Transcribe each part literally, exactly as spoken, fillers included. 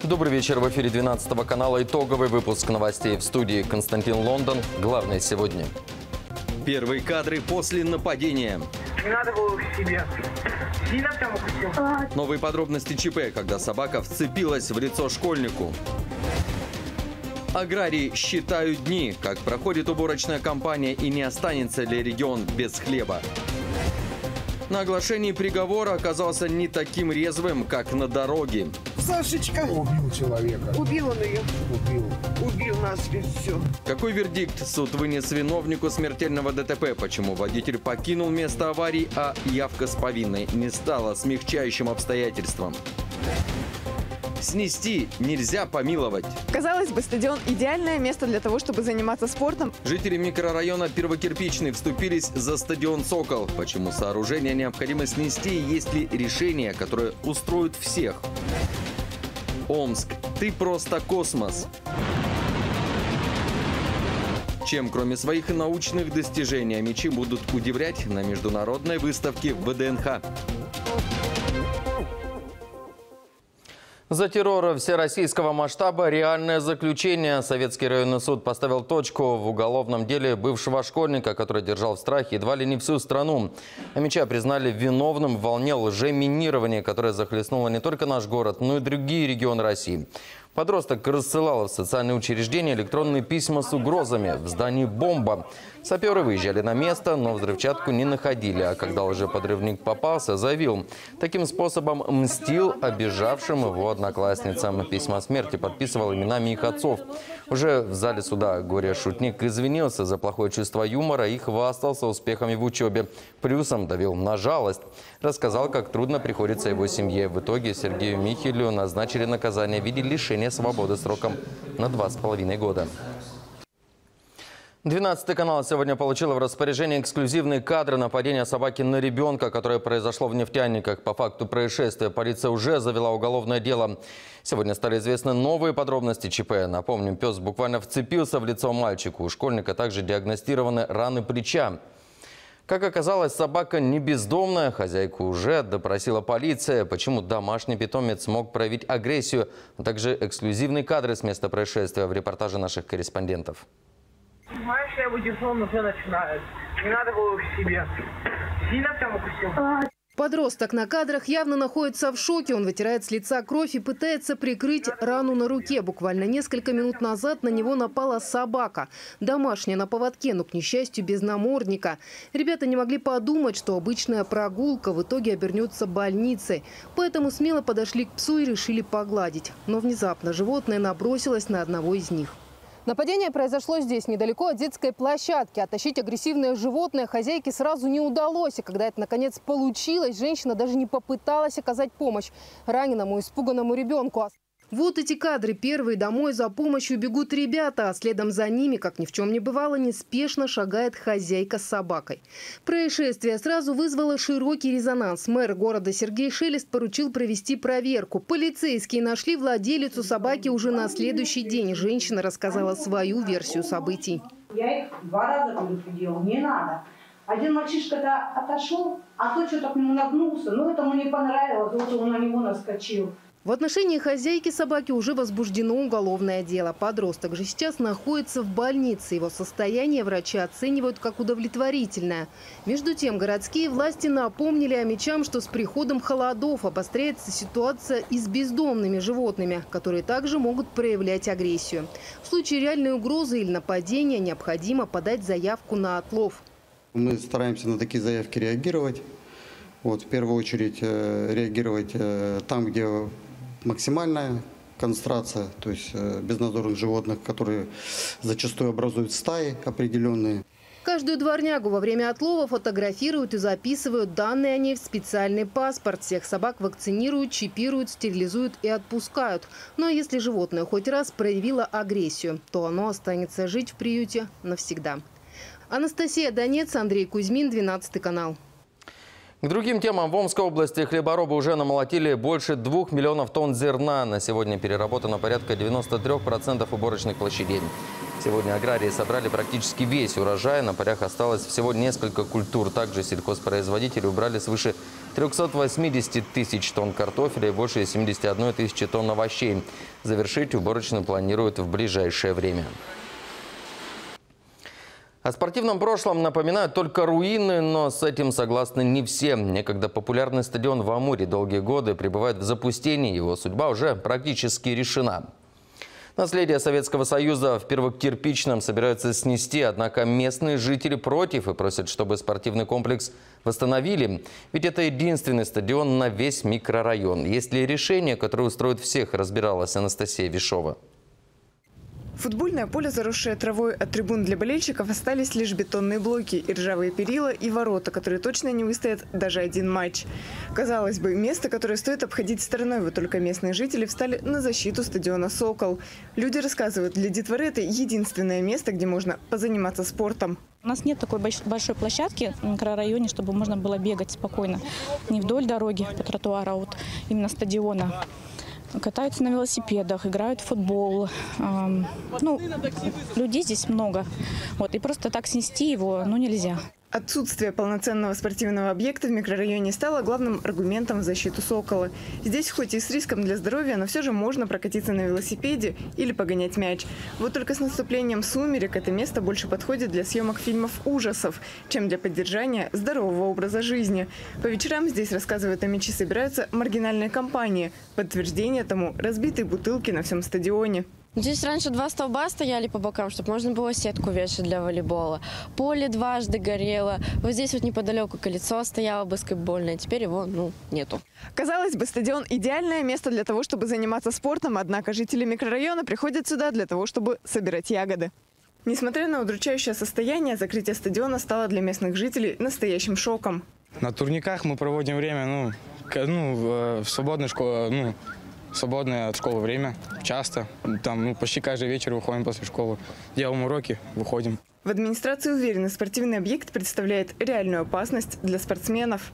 Добрый вечер. В эфире двенадцатого канала итоговый выпуск новостей. В студии Константин Лондон. Главное сегодня. Первые кадры после нападения. Не надо было к себе. Сильно прямо хотел. Новые подробности ЧП, когда собака вцепилась в лицо школьнику. Аграрии считают дни, как проходит уборочная кампания и не останется ли регион без хлеба. На оглашении приговора оказался не таким резвым, как на дороге. Сашечка убил человека. Убил он ее. Убил. Убил нас без все. Какой вердикт суд вынес виновнику смертельного ДТП? Почему водитель покинул место аварии, а явка с повинной не стала смягчающим обстоятельством? Снести нельзя помиловать. Казалось бы, стадион – идеальное место для того, чтобы заниматься спортом. Жители микрорайона Первокирпичный вступились за стадион «Сокол». Почему сооружение необходимо снести и есть ли решение, которое устроит всех? Омск. Ты просто космос. Чем, кроме своих научных достижений, омичи будут удивлять на международной выставке в ВДНХ? За террор всероссийского масштаба реальное заключение. Советский районный суд поставил точку в уголовном деле бывшего школьника, который держал в страхе едва ли не всю страну. Омича признали виновным в волне лжеминирования, которое захлестнуло не только наш город, но и другие регионы России. Подросток рассылал в социальные учреждения электронные письма с угрозами. В здании бомба. Саперы выезжали на место, но взрывчатку не находили. А когда лжеподрывник попался, заявил, таким способом мстил обижавшим его одноклассницам. Письма смерти подписывал именами их отцов. Уже в зале суда горе-шутник извинился за плохое чувство юмора и хвастался успехами в учебе. Плюсом давил на жалость. Рассказал, как трудно приходится его семье. В итоге Сергею Михелю назначили наказание в виде лишения свободы сроком на два с половиной года. двенадцатый канал сегодня получил в распоряжение эксклюзивные кадры нападения собаки на ребенка, которое произошло в Нефтяниках. По факту происшествия полиция уже завела уголовное дело. Сегодня стали известны новые подробности ЧП. Напомним, пес буквально вцепился в лицо мальчику. У школьника также диагностированы раны плеча. Как оказалось, собака не бездомная. Хозяйку уже допросила полиция. Почему домашний питомец мог проявить агрессию? А также эксклюзивные кадры с места происшествия в репортаже наших корреспондентов. Знаешь, я выдержал, но уже начинает. Не надо было к себе. Сильно прямо хотел. Подросток на кадрах явно находится в шоке. Он вытирает с лица кровь и пытается прикрыть рану на руке. Буквально несколько минут назад на него напала собака. Домашняя на поводке, но, к несчастью, без намордника. Ребята не могли подумать, что обычная прогулка в итоге обернется больницей. Поэтому смело подошли к псу и решили погладить. Но внезапно животное набросилось на одного из них. Нападение произошло здесь, недалеко от детской площадки. Оттащить агрессивное животное хозяйке сразу не удалось. И когда это наконец получилось, женщина даже не попыталась оказать помощь раненому, испуганному ребенку. Вот эти кадры. Первые домой за помощью бегут ребята, а следом за ними, как ни в чем не бывало, неспешно шагает хозяйка с собакой. Происшествие сразу вызвало широкий резонанс. Мэр города Сергей Шелест поручил провести проверку. Полицейские нашли владелицу собаки уже на следующий день. Женщина рассказала свою версию событий. Я их два раза предупредила, не надо. Один мальчишка-то отошел, а тот что-то к нему нагнулся. Ну, это ему не понравилось, вот он на него наскочил. В отношении хозяйки собаки уже возбуждено уголовное дело. Подросток же сейчас находится в больнице. Его состояние врачи оценивают как удовлетворительное. Между тем, городские власти напомнили омичам, что с приходом холодов обостряется ситуация и с бездомными животными, которые также могут проявлять агрессию. В случае реальной угрозы или нападения необходимо подать заявку на отлов. Мы стараемся на такие заявки реагировать. Вот, в первую очередь э, реагировать э, там, где максимальная концентрация, то есть э, безнадзорных животных, которые зачастую образуют стаи определенные. Каждую дворнягу во время отлова фотографируют и записывают данные о ней в специальный паспорт. Всех собак вакцинируют, чипируют, стерилизуют и отпускают. Но если животное хоть раз проявило агрессию, то оно останется жить в приюте навсегда. Анастасия Донец, Андрей Кузьмин, двенадцатый канал. К другим темам. В Омской области хлеборобы уже намолотили больше двух миллионов тонн зерна. На сегодня переработано порядка девяноста трёх процентов уборочных площадей. Сегодня аграрии собрали практически весь урожай. На полях осталось всего несколько культур. Также сельхозпроизводители убрали свыше трёхсот восьмидесяти тысяч тонн картофеля и больше семидесяти одной тысячи тонн овощей. Завершить уборочную планируют в ближайшее время. О спортивном прошлом напоминают только руины, но с этим согласны не все. Некогда популярный стадион в Амуре долгие годы пребывает в запустении. Его судьба уже практически решена. Наследие Советского Союза в Первокирпичном собираются снести, однако местные жители против и просят, чтобы спортивный комплекс восстановили. Ведь это единственный стадион на весь микрорайон. Есть ли решение, которое устроит всех, разбиралась Анастасия Вишова. Футбольное поле, заросшее травой, от трибун для болельщиков остались лишь бетонные блоки и ржавые перила и ворота, которые точно не выстоят даже один матч. Казалось бы, место, которое стоит обходить стороной, вот только местные жители встали на защиту стадиона «Сокол». Люди рассказывают, для детворы это единственное место, где можно позаниматься спортом. У нас нет такой большой площадки в микрорайоне, чтобы можно было бегать спокойно. Не вдоль дороги по тротуару, а вот именно стадиона. Катаются на велосипедах, играют в футбол. Эм, ну, людей здесь много. Вот, и просто так снести его ну, нельзя. Отсутствие полноценного спортивного объекта в микрорайоне стало главным аргументом в защиту «Сокола». Здесь хоть и с риском для здоровья, но все же можно прокатиться на велосипеде или погонять мяч. Вот только с наступлением сумерек это место больше подходит для съемок фильмов ужасов, чем для поддержания здорового образа жизни. По вечерам здесь, рассказывают омичи, собираются маргинальные компании. Подтверждение тому – разбитые бутылки на всем стадионе. Здесь раньше два столба стояли по бокам, чтобы можно было сетку вешать для волейбола. Поле дважды горело. Вот здесь вот неподалеку кольцо стояло баскетбольное. Теперь его, ну, нету. Казалось бы, стадион – идеальное место для того, чтобы заниматься спортом. Однако жители микрорайона приходят сюда для того, чтобы собирать ягоды. Несмотря на удручающее состояние, закрытие стадиона стало для местных жителей настоящим шоком. На турниках мы проводим время, ну, ну в свободной школе, ну, свободное от школы время, часто. Там ну, почти каждый вечер выходим после школы, делаем уроки, выходим. В администрации уверены, спортивный объект представляет реальную опасность для спортсменов.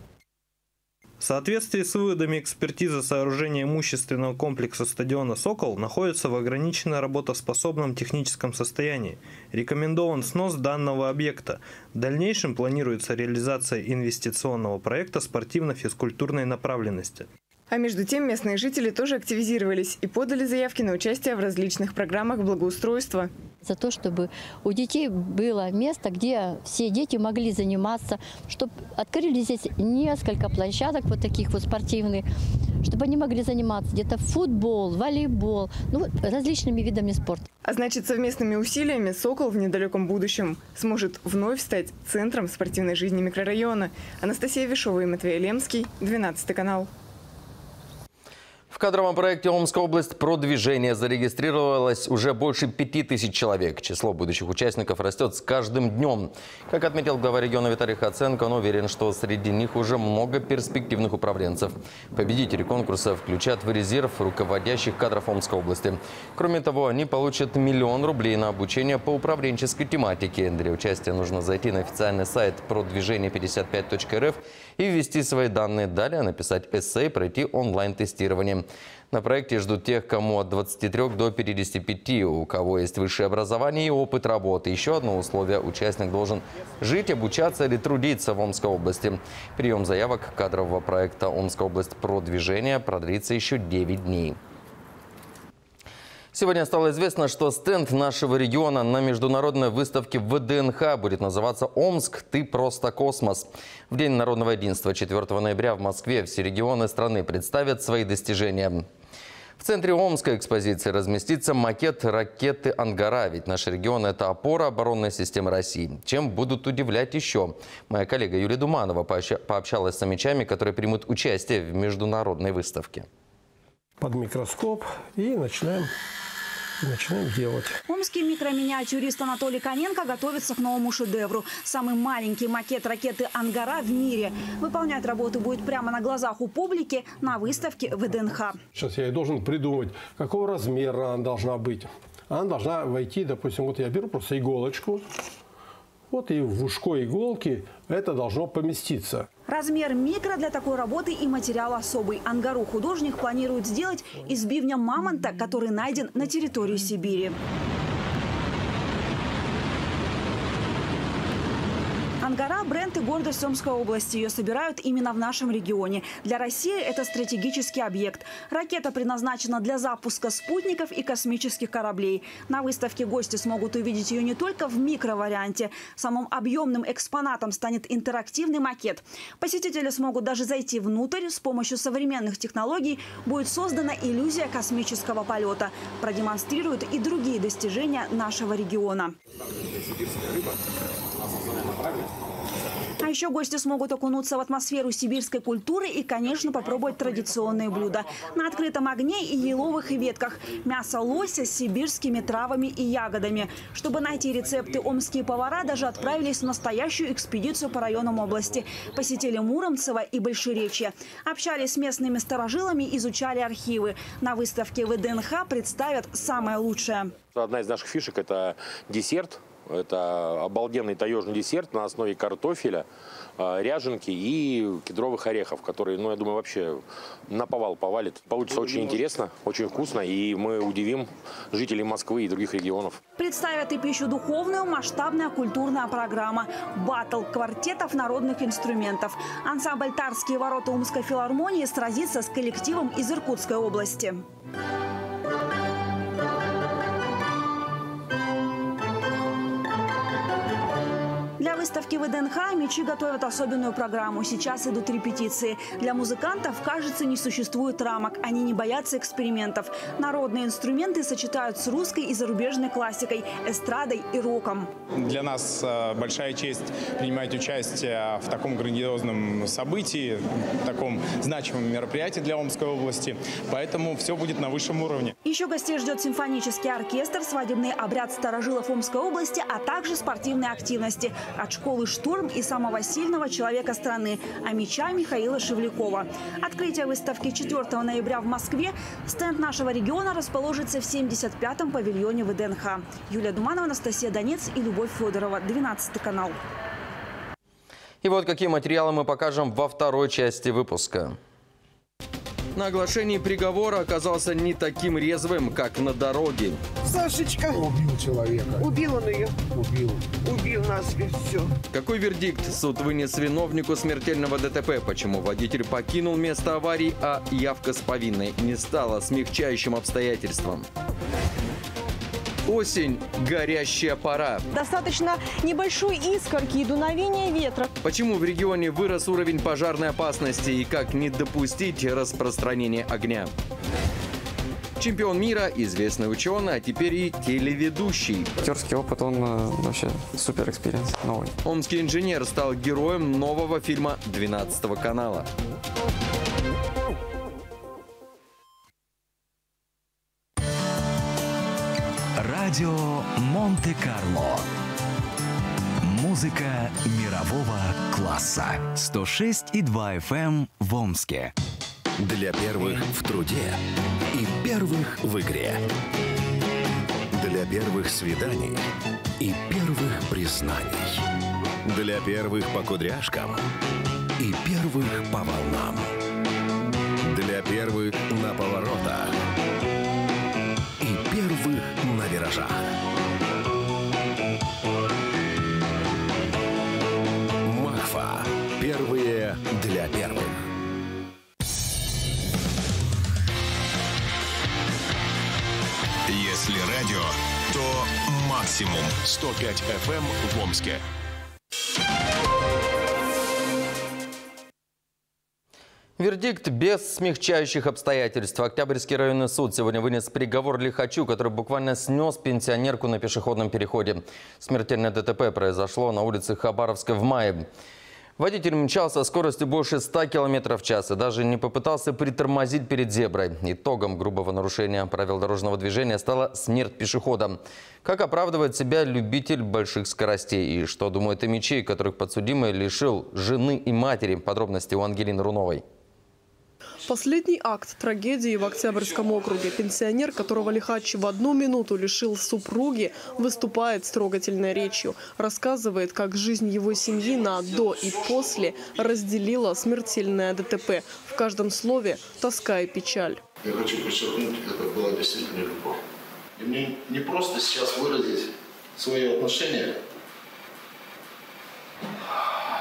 В соответствии с выводами экспертизы сооружения имущественного комплекса стадиона «Сокол» находится в ограниченно работоспособном техническом состоянии. Рекомендован снос данного объекта. В дальнейшем планируется реализация инвестиционного проекта спортивно-физкультурной направленности. А между тем местные жители тоже активизировались и подали заявки на участие в различных программах благоустройства. За то, чтобы у детей было место, где все дети могли заниматься, чтобы открыли здесь несколько площадок вот таких вот спортивных, чтобы они могли заниматься где-то футбол, волейбол, ну вот различными видами спорта. А значит, совместными усилиями «Сокол» в недалеком будущем сможет вновь стать центром спортивной жизни микрорайона. Анастасия Вишова и Матвей Лемский, двенадцатый канал. В кадровом проекте «Омская область продвижения» зарегистрировалось уже больше пяти тысяч человек. Число будущих участников растет с каждым днем. Как отметил глава региона Виталий Хаценко, он уверен, что среди них уже много перспективных управленцев. Победители конкурса включат в резерв руководящих кадров Омской области. Кроме того, они получат миллион рублей на обучение по управленческой тематике. Для участия нужно зайти на официальный сайт продвижение пятьдесят пять точка эр эф и ввести свои данные. Далее написать эссе и пройти онлайн-тестирование. На проекте ждут тех, кому от двадцати трёх до пятидесяти пяти, у кого есть высшее образование и опыт работы. Еще одно условие – участник должен жить, обучаться или трудиться в Омской области. Прием заявок кадрового проекта «Омская область продвижения» продлится еще девять дней. Сегодня стало известно, что стенд нашего региона на международной выставке вэ дэ эн ха будет называться «Омск. Ты просто космос». В День народного единства четвёртого ноября в Москве все регионы страны представят свои достижения. В центре Омской экспозиции разместится макет ракеты «Ангара». Ведь наш регион – это опора оборонной системы России. Чем будут удивлять еще? Моя коллега Юлия Думанова пообщалась с омичами, которые примут участие в международной выставке. Под микроскоп и начинаем. И начинаем делать. Омский микроминиатюрист Анатолий Коненко готовится к новому шедевру. Самый маленький макет ракеты «Ангара» в мире. Выполнять работу будет прямо на глазах у публики на выставке вэ дэ эн ха. Сейчас я должен придумать, какого размера она должна быть. Она должна войти, допустим, вот я беру просто иголочку. Вот и в ушко иголки это должно поместиться. Размер микро для такой работы и материал особый. «Ангару» художник планирует сделать из бивня мамонта, который найден на территории Сибири. бренд и гордость Омской области. Ее собирают именно в нашем регионе. Для России это стратегический объект. Ракета предназначена для запуска спутников и космических кораблей. На выставке гости смогут увидеть ее не только в микроварианте. Самым объемным экспонатом станет интерактивный макет. Посетители смогут даже зайти внутрь. С помощью современных технологий будет создана иллюзия космического полета. Продемонстрируют и другие достижения нашего региона. А еще гости смогут окунуться в атмосферу сибирской культуры и, конечно, попробовать традиционные блюда. На открытом огне и еловых ветках. Мясо лося с сибирскими травами и ягодами. Чтобы найти рецепты, омские повара даже отправились в настоящую экспедицию по районам области. Посетили Муромцево и Большеречье. Общались с местными старожилами, изучали архивы. На выставке в ВДНХ представят самое лучшее. Одна из наших фишек – это десерт. Это обалденный таежный десерт на основе картофеля, ряженки и кедровых орехов, которые, ну, я думаю, вообще наповал повалит. Получится очень интересно, очень вкусно, и мы удивим жителей Москвы и других регионов. Представят и пищу духовную, масштабная культурная программа. Баттл квартетов народных инструментов. Ансамбль «Тарские ворота» Омской филармонии сразится с коллективом из Иркутской области. Для выставки в ВДНХ мечи готовят особенную программу. Сейчас идут репетиции. Для музыкантов, кажется, не существует рамок. Они не боятся экспериментов. Народные инструменты сочетают с русской и зарубежной классикой, эстрадой и роком. Для нас большая честь принимать участие в таком грандиозном событии, в таком значимом мероприятии для Омской области. Поэтому все будет на высшем уровне. Еще гостей ждет симфонический оркестр, свадебный обряд старожилов Омской области, а также спортивные активности. От школы «Штурм» и самого сильного человека страны – амича Михаила Шевлякова. Открытие выставки четвёртого ноября в Москве. Стенд нашего региона расположится в семьдесят пятом павильоне ВДНХ. Юлия Думанова, Анастасия Донец и Любовь Федорова. двенадцатый канал. И вот какие материалы мы покажем во второй части выпуска. На оглашении приговора оказался не таким резвым, как на дороге. Сашечка убил человека. Убил он ее. Убил. Убил нас, все. Какой вердикт суд вынес виновнику смертельного ДТП? Почему водитель покинул место аварии, а явка с повинной не стала смягчающим обстоятельством? Осень – горящая пора. Достаточно небольшой искорки и дуновения ветра. Почему в регионе вырос уровень пожарной опасности и как не допустить распространения огня? Чемпион мира, известный ученый, а теперь и телеведущий. Актерский опыт, он вообще супер экспириенс, новый. Омский инженер стал героем нового фильма двенадцатого канала. Радио Монте-Карло. Музыка мирового класса. сто шесть и два эф эм в Омске. Для первых в труде и первых в игре. Для первых свиданий и первых признаний. Для первых по кудряшкам и первых по волнам. Для первых на поворотах и первых на виражах. Махфа. Первые для первых. Если радио, то максимум сто пять эф эм в Омске. Вердикт без смягчающих обстоятельств. Октябрьский районный суд сегодня вынес приговор лихачу, который буквально снес пенсионерку на пешеходном переходе. Смертельное ДТП произошло на улице Хабаровской в мае. Водитель мчался со скоростью больше ста километров в час и даже не попытался притормозить перед зеброй. Итогом грубого нарушения правил дорожного движения стала смерть пешехода. Как оправдывает себя любитель больших скоростей? И что думают о мечей, которых подсудимый лишил жены и матери? Подробности у Ангелины Руновой. Последний акт трагедии в Октябрьском округе. Пенсионер, которого лихач в одну минуту лишил супруги, выступает с трогательной речью. Рассказывает, как жизнь его семьи на «до» и «после» разделила смертельное ДТП. В каждом слове тоска и печаль. Я хочу подчеркнуть, это была действительно любовь. И мне не просто сейчас выразить свои отношения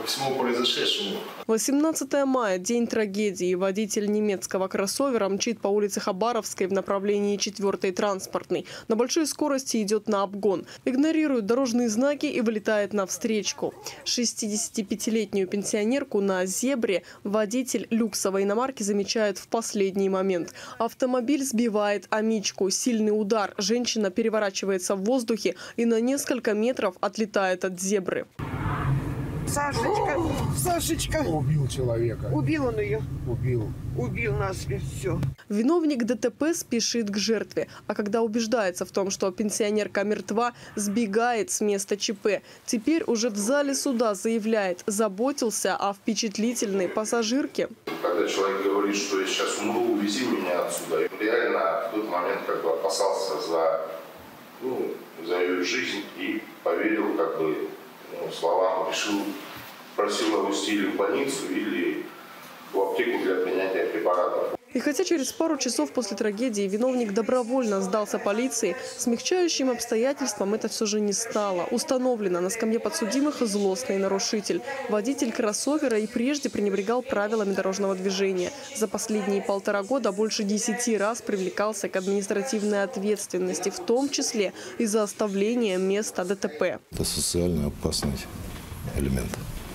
по всему произошедшему. восемнадцатое мая – день трагедии. Водитель немецкого кроссовера мчит по улице Хабаровской в направлении четвёртой транспортной. На большой скорости идет на обгон. Игнорирует дорожные знаки и вылетает на встречку. шестидесятипятилетнюю пенсионерку на «Зебре» водитель люксовой иномарки замечает в последний момент. Автомобиль сбивает амичку. Сильный удар. Женщина переворачивается в воздухе и на несколько метров отлетает от «Зебры». Сашечка, Сашечка. Убил человека. Убил он ее. Убил. Убил нас, все. Виновник ДТП спешит к жертве, а когда убеждается в том, что пенсионерка мертва, сбегает с места ЧП. Теперь уже в зале суда заявляет, заботился о впечатлительной пассажирке. Когда человек говорит, что я сейчас умру, увези меня отсюда. Я реально в тот момент как бы опасался за, ну, за ее жизнь и поверил как бы ну, словам, решил, просил навести или в больницу, или в аптеку для принятия препаратов. И хотя через пару часов после трагедии виновник добровольно сдался полиции, смягчающим обстоятельством это все же не стало. Установлено на скамье подсудимых злостный нарушитель. Водитель кроссовера и прежде пренебрегал правилами дорожного движения. За последние полтора года больше десяти раз привлекался к административной ответственности, в том числе из-за оставления места ДТП. Это социально опасный элемент.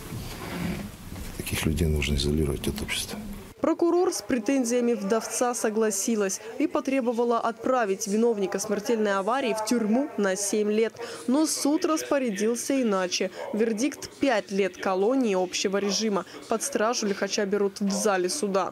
Таких людей нужно изолировать от общества. Прокурор с претензиями вдовца согласилась и потребовала отправить виновника смертельной аварии в тюрьму на семь лет. Но суд распорядился иначе. Вердикт – пять лет колонии общего режима. Под стражу лихача берут в зале суда.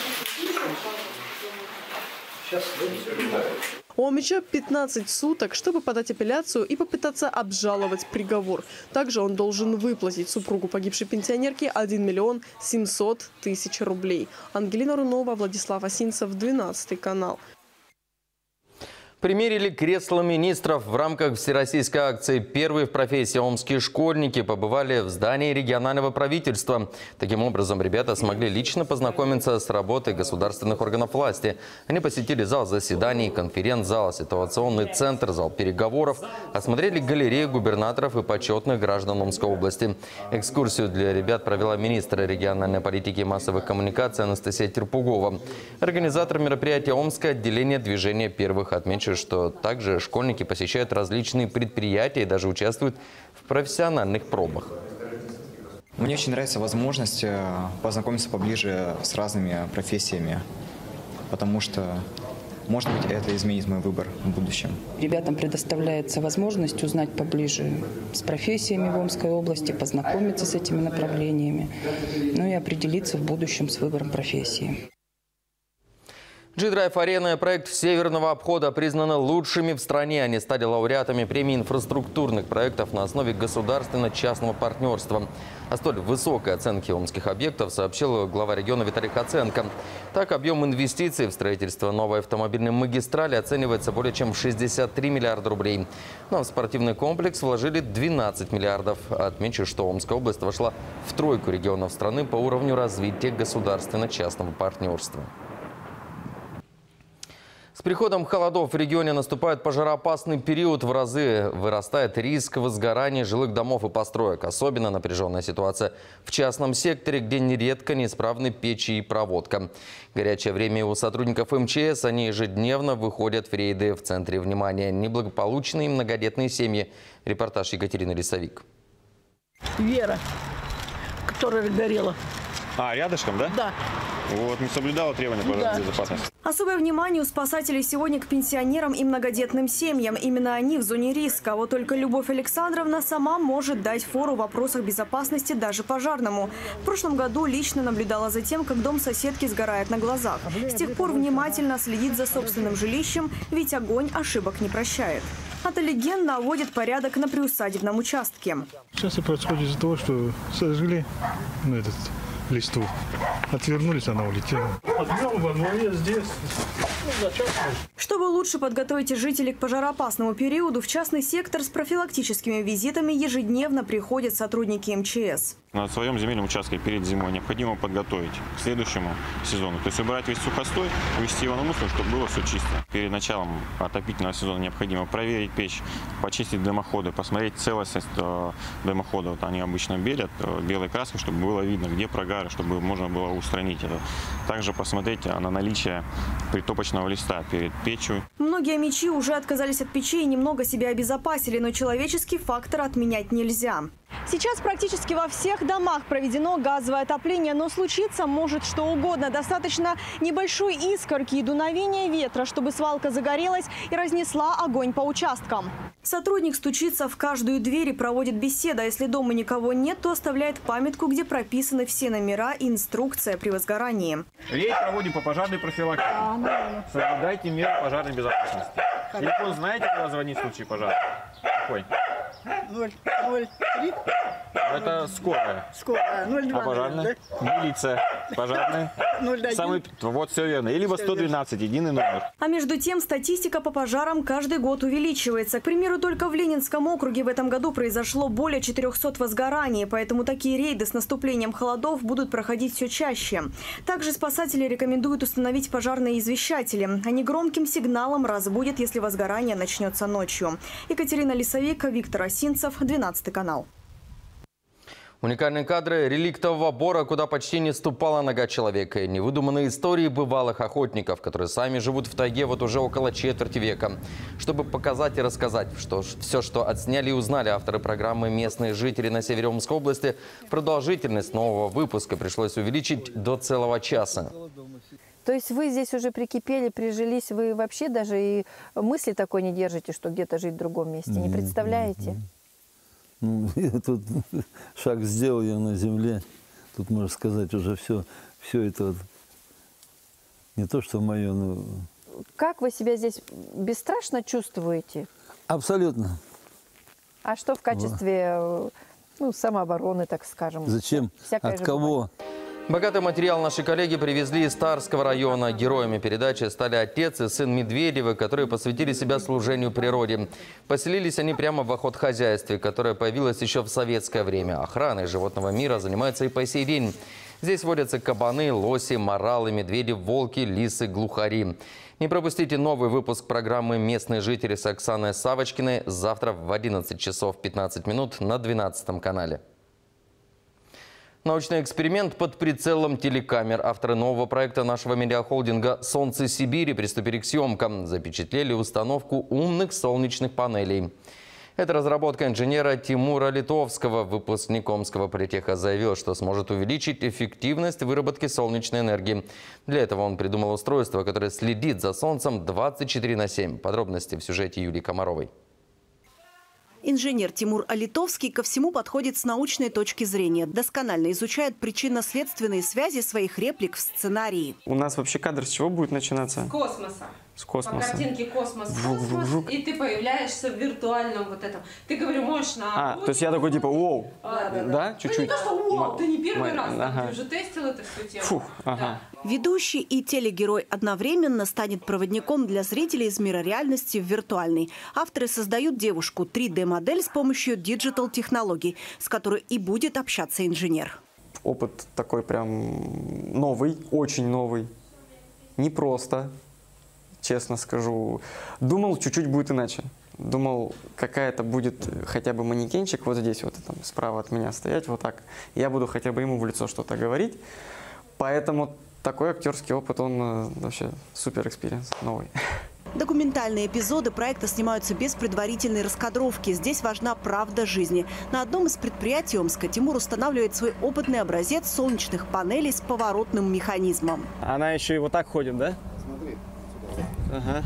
У Амича пятнадцать суток, чтобы подать апелляцию и попытаться обжаловать приговор. Также он должен выплатить супругу погибшей пенсионерки один миллион семьсот тысяч рублей. Ангелина Рунова, Владислав Осинцев, двенадцатый канал. Примерили кресло министров. В рамках всероссийской акции «Первые в профессии омские школьники» побывали в здании регионального правительства. Таким образом, ребята смогли лично познакомиться с работой государственных органов власти. Они посетили зал заседаний, конференц-зал, ситуационный центр, зал переговоров, осмотрели галерею губернаторов и почетных граждан Омской области. Экскурсию для ребят провела министр региональной политики и массовых коммуникаций Анастасия Терпугова. Организатор мероприятия Омское отделение движения первых отмечает, что также школьники посещают различные предприятия и даже участвуют в профессиональных пробах. Мне очень нравится возможность познакомиться поближе с разными профессиями, потому что, может быть, это изменит мой выбор в будущем. Ребятам предоставляется возможность узнать поближе с профессиями в Омской области, познакомиться с этими направлениями, ну и определиться в будущем с выбором профессии. G-Drive Arena и проект Северного обхода признаны лучшими в стране. Они стали лауреатами премии инфраструктурных проектов на основе государственно-частного партнерства. О столь высокой оценке омских объектов сообщил глава региона Виталий Хоценко. Так, объем инвестиций в строительство новой автомобильной магистрали оценивается более чем в шестьдесят три миллиарда рублей. Но в спортивный комплекс вложили двенадцать миллиардов. Отмечу, что Омская область вошла в тройку регионов страны по уровню развития государственно-частного партнерства. С приходом холодов в регионе наступает пожароопасный период. В разы вырастает риск возгорания жилых домов и построек. Особенно напряженная ситуация в частном секторе, где нередко неисправны печи и проводка. Горячее время у сотрудников эм че эс. Они ежедневно выходят в рейды. В центре внимания неблагополучные многодетные семьи. Репортаж Екатерины Лисовик. Вера, которая горела. А, рядышком, да? Да. Вот, не соблюдала требования по Да. безопасности. Особое внимание у спасателей сегодня к пенсионерам и многодетным семьям. Именно они в зоне риска. Вот только Любовь Александровна сама может дать фору в вопросах безопасности даже пожарному. В прошлом году лично наблюдала за тем, как дом соседки сгорает на глазах. С тех пор внимательно следит за собственным жилищем, ведь огонь ошибок не прощает. Ателлеген наводит порядок на приусадебном участке. Сейчас и происходит из-за того, что сожгли ну, этот листву. Отвернулись, она улетела. Огнем во дворе здесь. Чтобы лучше подготовить жителей к пожароопасному периоду, в частный сектор с профилактическими визитами ежедневно приходят сотрудники эм че эс. На своем земельном участке перед зимой необходимо подготовить к следующему сезону. То есть убрать весь сухостой, увести его на мусор, чтобы было все чисто. Перед началом отопительного сезона необходимо проверить печь, почистить дымоходы, посмотреть целостность дымохода. Вот они обычно белят белой краской, чтобы было видно, где прогары, чтобы можно было устранить это. Также посмотреть на наличие притопочного листа перед печью. Многие омичи уже отказались от печей и немного себя обезопасили, но человеческий фактор отменять нельзя. Сейчас практически во всех домах проведено газовое отопление, но случиться может что угодно. Достаточно небольшой искорки и дуновения ветра, чтобы свалка загорелась и разнесла огонь по участкам. Сотрудник стучится в каждую дверь и проводит беседу. А если дома никого нет, то оставляет памятку, где прописаны все номера и инструкция при возгорании. Рейд проводим по пожарной профилактике. Соблюдайте меры пожарной безопасности. Телефон знаете, куда звонить в случае пожара? Какой? ноль ноль три. Это скорая. Скорая. ноль два. А пожарная? Да? Милиция. Пожарная? ноль один. Самый... Вот все верно. И либо сто двенадцать, единый номер. А между тем статистика по пожарам каждый год увеличивается. К примеру, только в Ленинском округе в этом году произошло более четырёхсот возгораний. Поэтому такие рейды с наступлением холодов будут проходить все чаще. Также спасатели рекомендуют установить пожарные извещатели. Они громким сигналом разбудят, если возгорание начнется ночью. Екатерина Лисовик, Виктор Осинцев, двенадцатый канал. Уникальные кадры реликтового бора, куда почти не ступала нога человека. Невыдуманные истории бывалых охотников, которые сами живут в тайге вот уже около четверти века. Чтобы показать и рассказать, что все, что отсняли и узнали авторы программы «Местные жители» на севере Омской области, продолжительность нового выпуска пришлось увеличить до целого часа. То есть вы здесь уже прикипели, прижились, вы вообще даже и мысли такой не держите, что где-то жить в другом месте, не представляете? Ну, я тут шаг сделал я на земле, тут, можно сказать, уже все, все это вот, не то, что мое, но... Как вы себя здесь бесстрашно чувствуете? Абсолютно. А что в качестве ну, самообороны, так скажем? Зачем? Всякое От кого? бывает. Богатый материал наши коллеги привезли из Старского района. Героями передачи стали отец и сын Медведевы, которые посвятили себя служению природе. Поселились они прямо в охотхозяйстве, которое появилось еще в советское время. Охраной животного мира занимаются и по сей день. Здесь водятся кабаны, лоси, моралы, медведи, волки, лисы, глухари. Не пропустите новый выпуск программы «Местные жители» с Оксаной Савочкиной завтра в одиннадцать часов пятнадцать минут на двенадцатом канале. Научный эксперимент под прицелом телекамер. Авторы нового проекта нашего медиахолдинга «Солнце Сибири» приступили к съемкам. Запечатлели установку умных солнечных панелей. Эта разработка инженера Тимура Литовского, выпускник Омского политеха, заявил, что сможет увеличить эффективность выработки солнечной энергии. Для этого он придумал устройство, которое следит за Солнцем двадцать четыре на семь. Подробности в сюжете Юлии Комаровой. Инженер Тимур Алитовский ко всему подходит с научной точки зрения. Досконально изучает причинно-следственные связи своих реплик в сценарии. У нас вообще кадр с чего будет начинаться? С космоса. С космоса. По картинке космос, Жук, космос, жук. и ты появляешься в виртуальном вот этом. Ты, говорю, можешь на... А, то есть я такой типа, воу, А, да, да. да, чуть-чуть? Ну не то, что воу, ты не первый Ма- раз, ага. ты уже тестил эту всю тему. Фух, ага. Ведущий и телегерой одновременно станет проводником для зрителей из мира реальности в виртуальный. Авторы создают девушку три дэ модель с помощью диджитал-технологий, с которой и будет общаться инженер. Опыт такой прям новый, очень новый, непросто. Честно скажу. Думал, чуть-чуть будет иначе. Думал, какая-то будет хотя бы манекенчик вот здесь, вот там справа от меня стоять, вот так. Я буду хотя бы ему в лицо что-то говорить. Поэтому такой актерский опыт, он вообще супер экспириенс, новый. Документальные эпизоды проекта снимаются без предварительной раскадровки. Здесь важна правда жизни. На одном из предприятий Омска Тимур устанавливает свой опытный образец солнечных панелей с поворотным механизмом. Она еще и вот так ходит, да? Смотри. Ага.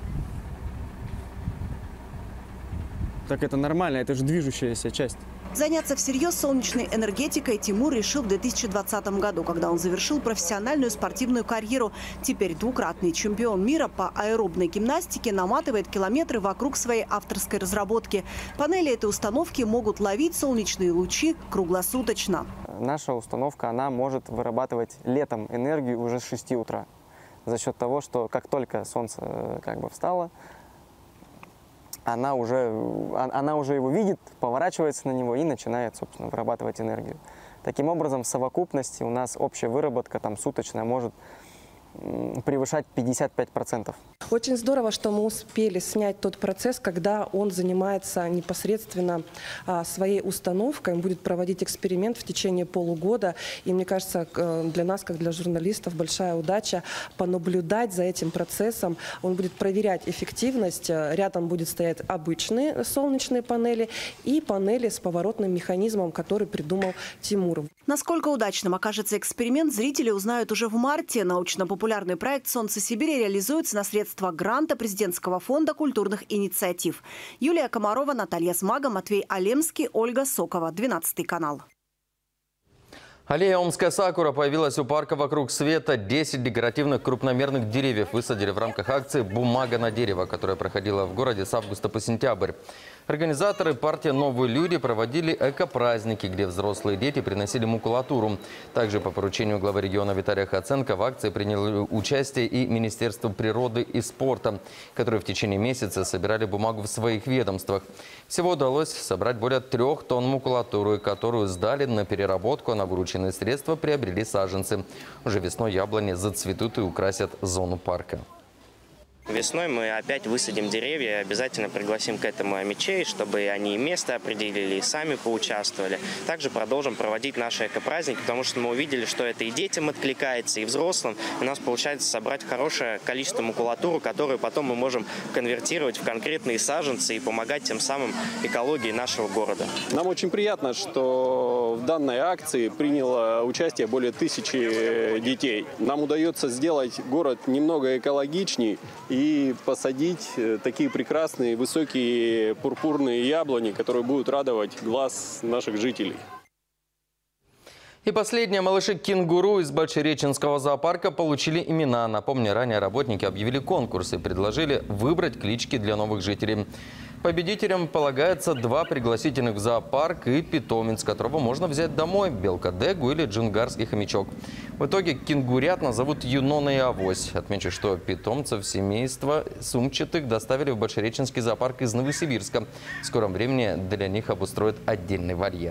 Так это нормально, это же движущаяся часть. Заняться всерьез солнечной энергетикой Тимур решил в две тысячи двадцатом году, когда он завершил профессиональную спортивную карьеру. Теперь двукратный чемпион мира по аэробной гимнастике наматывает километры вокруг своей авторской разработки. Панели этой установки могут ловить солнечные лучи круглосуточно. Наша установка, она может вырабатывать летом энергию уже с шести утра. За счет того, что как только солнце как бы встало, она уже, она уже его видит, поворачивается на него и начинает, собственно, вырабатывать энергию. Таким образом, в совокупности у нас общая выработка там, суточная может превышать пятьдесят пять процентов. Очень здорово, что мы успели снять тот процесс, когда он занимается непосредственно а, своей установкой, он будет проводить эксперимент в течение полугода. И мне кажется, для нас, как для журналистов, большая удача понаблюдать за этим процессом. Он будет проверять эффективность. Рядом будет стоять обычные солнечные панели и панели с поворотным механизмом, который придумал Тимур. Насколько удачным окажется эксперимент, зрители узнают уже в марте. Научно-популярный проект «Солнце Сибири» реализуется на средства гранта Президентского фонда культурных инициатив. Юлия Комарова, Наталья Смага, Матвей Алемский, Ольга Сокова. двенадцатый канал. Аллея «Омская сакура» появилась у парка «Вокруг света». десять декоративных крупномерных деревьев высадили в рамках акции «Бумага на дерево», которая проходила в городе с августа по сентябрь. Организаторы партии «Новые люди» проводили эко-праздники, где взрослые дети приносили макулатуру. Также по поручению главы региона Виталия Хаценко в акции приняло участие и Министерство природы и спорта, которые в течение месяца собирали бумагу в своих ведомствах. Всего удалось собрать более трех тонн макулатуры, которую сдали на переработку, а на вырученные средства приобрели саженцы. Уже весной яблони зацветут и украсят зону парка. Весной мы опять высадим деревья, обязательно пригласим к этому омичей, чтобы они и место определили, и сами поучаствовали. Также продолжим проводить наши экопраздники, потому что мы увидели, что это и детям откликается, и взрослым. У нас получается собрать хорошее количество макулатуры, которую потом мы можем конвертировать в конкретные саженцы и помогать тем самым экологии нашего города. Нам очень приятно, что в данной акции приняло участие более тысячи детей. Нам удается сделать город немного экологичней и посадить такие прекрасные высокие пурпурные яблони, которые будут радовать глаз наших жителей. И последние малыши-кенгуру из Большереченского зоопарка получили имена. Напомню, ранее работники объявили конкурс и предложили выбрать клички для новых жителей. Победителям полагается два пригласительных в зоопарк и питомец, которого можно взять домой – белка-дегу или джунгарский хомячок. В итоге кенгурят назовут Юнона и Авось. Отмечу, что питомцев семейства сумчатых доставили в Большереченский зоопарк из Новосибирска. В скором времени для них обустроят отдельный вольер.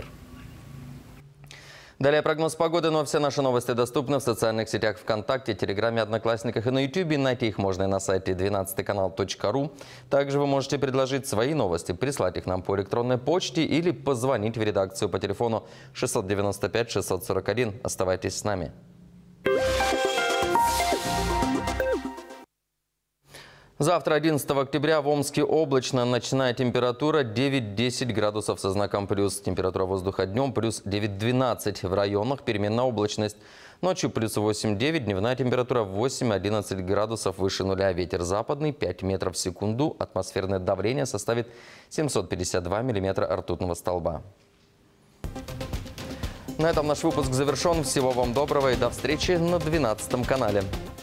Далее прогноз погоды, но все наши новости доступны в социальных сетях ВКонтакте, Телеграме, Одноклассниках и на Ютубе. Найти их можно и на сайте двенадцатый канал точка ру. Также вы можете предложить свои новости, прислать их нам по электронной почте или позвонить в редакцию по телефону шестьсот девяносто пять шестьсот сорок один. Оставайтесь с нами. Завтра, одиннадцатого октября, в Омске облачно. Ночная температура девять-десять градусов со знаком плюс. Температура воздуха днем плюс девять-двенадцать. В районах переменная облачность. Ночью плюс восемь-девять. Дневная температура восемь-одиннадцать градусов выше нуля. Ветер западный пять метров в секунду. Атмосферное давление составит семьсот пятьдесят два миллиметра ртутного столба. На этом наш выпуск завершен. Всего вам доброго и до встречи на двенадцатом канале.